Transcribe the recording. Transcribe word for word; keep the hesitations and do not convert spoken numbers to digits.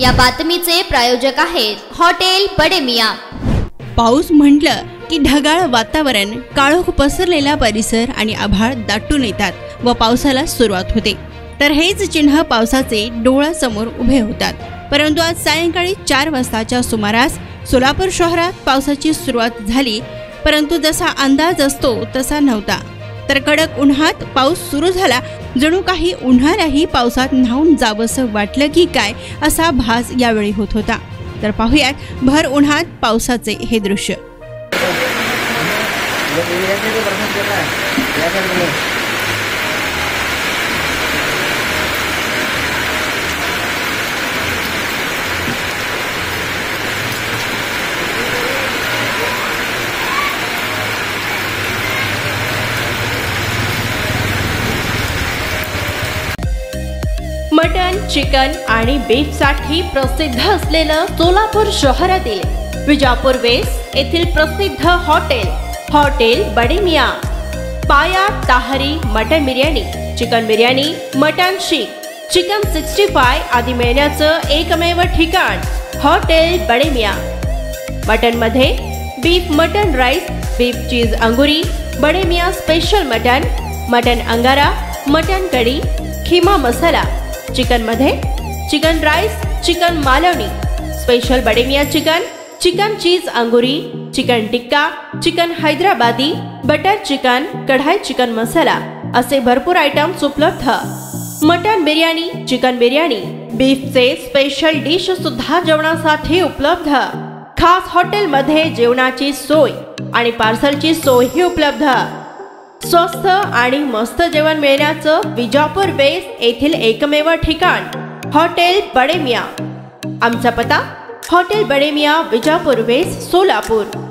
या बातमीचे प्रायोजक आहेत हॉटेल बडे मियां। पाऊस म्हटलं की ढगाळ वातावरण, काळोख पसरलेला परिसर आणि आभाळ दाटून येतात व पावसाला सुरुवात होते। तर हेच चिन्ह पावसाचे डोळ्यासमोर उभे होतात। परंतु आज सायंकाळी चार वाजताच्या सुमारास सोलापूर शहरात पावसाची सुरुवात झाली, परंतु जसा अंदाज असतो तसा नव्हता। तर कडक उन्हात पाऊस सुरू झाला, जणू काही उन्हाळ्याही पावसात न्हावून जावंसं वाटलं की काय असा भास यावेळी होत होता। तर पाहुयात भर उन्हात पावसाचे हे दृश्य। मटन, चिकन आणि बीफ साठी प्रसिद्ध असलेलं सोलापूर शहरातील विजापूर वेस्ट येथील प्रसिद्ध हॉटेल हॉटेल बडे मियां। पाया ताहरी mutton biryani, chicken biryani, mutton seekh, chicken sixty five आदी मिळण्याचं एकमेव ठिकाण हॉटेल बडे मियां। मटन मध्ये beef mutton rice, beef cheese angoori, Bade Miyan special mutton, mutton angara, mutton kadhi, keema masala. Chicken मध्ये chicken rice, chicken Malvani, special Bade Miyan chicken, chicken cheese angoori, chicken tikka, chicken Hyderabadi, butter chicken, kadai chicken masala असे भरपूर आयटम्स उपलब्ध। Mutton biryani, chicken biryani, बीफचे special dish सुद्धा जेवणासाठी उपलब्ध। खास हॉटेल मध्ये जेवणाची सोय आणि पार्सलची सोयही उपलब्ध। स्वस्त आणि मस्त जेवण मिळण्याचं विजापूर वेस्ट येथील एकमेव ठिकाण हॉटेल बडे मियां। आमचा पत्ता हॉटेल बडे मियां, विजापूर वेस्ट, सोलापूर।